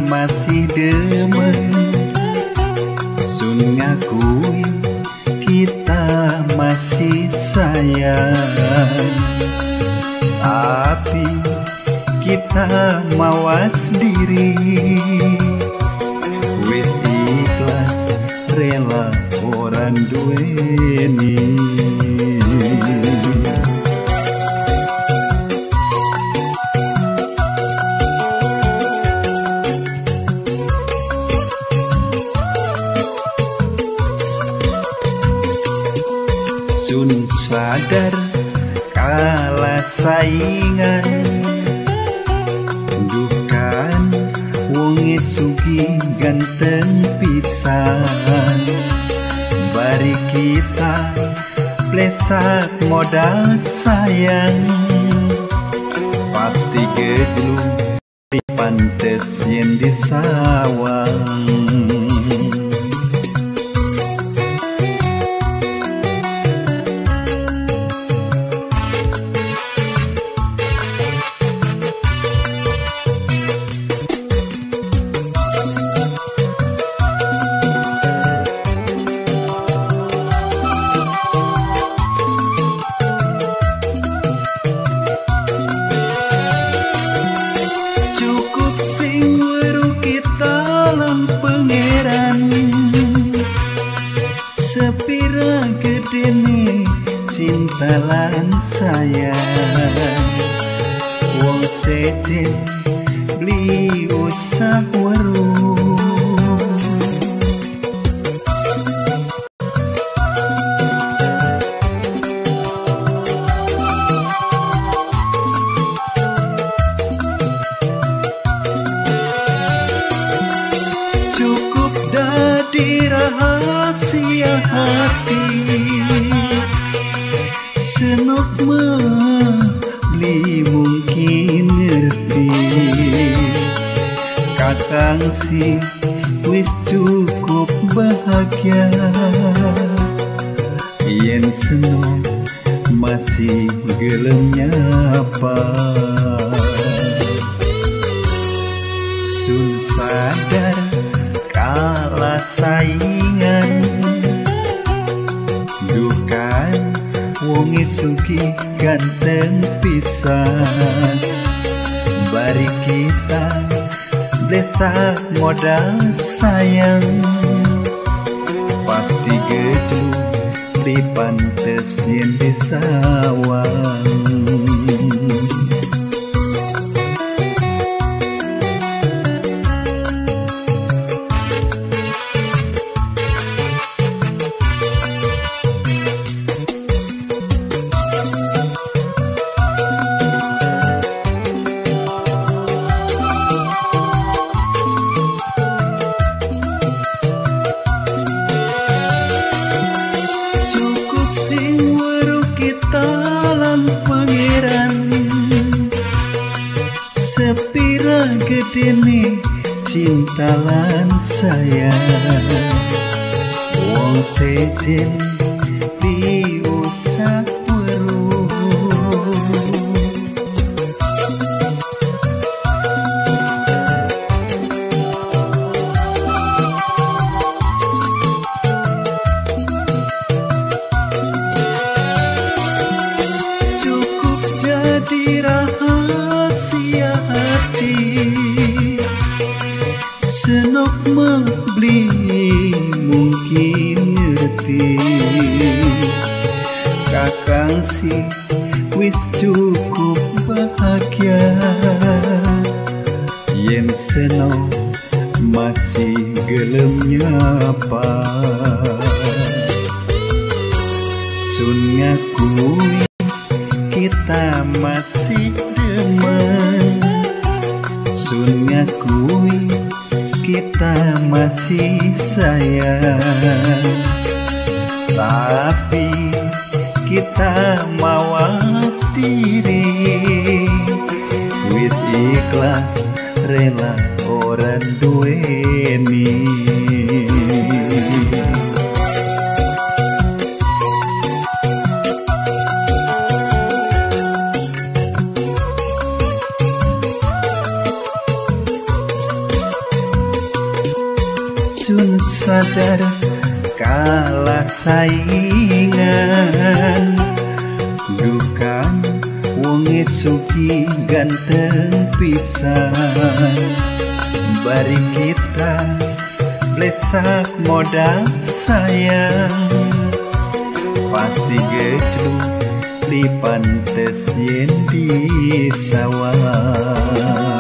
masih demen, sun ngakui kita masih sayang. Tapi kita mawas diri, wis ikhlas rela orang duweni. Sun sadar kalah saingan, dukan wonge sugi ganteng pisan. Bari kita plesak modal sayang, pasti gejlung di pantes yen disawang. Sepira gedene cinta lan sayang, wong sejen beli usah weruh. Cukup dadi rahasia hati, senok beli mungkin ngerti. Kakang si wis cukup bahagia, yen senok masih gelem nyapa. Sun sadar kalah saingan, dukan wonge sugi ganteng pisan. Bari kita blesak modal sayang, pasti gejlung di pantes yen disawang. Sepira gedene cinta lan sayang, wong sejen diusah weruh. Cukup jadi rahasia hati, senok beli mungkin ngerti. Kakang si wis cukup bahagia, yen senok masih gelem nyapa. Sun ngakui kita masih demen, sun ngakui kita masih sayang. Tapi kita mawas diri, wis ikhlas rela orang duweni. sun sadar kalah saingan dukan wonge suki ganteng pisan bari kita blesak modal sayang pasti gejluk di pantes yen di sawah.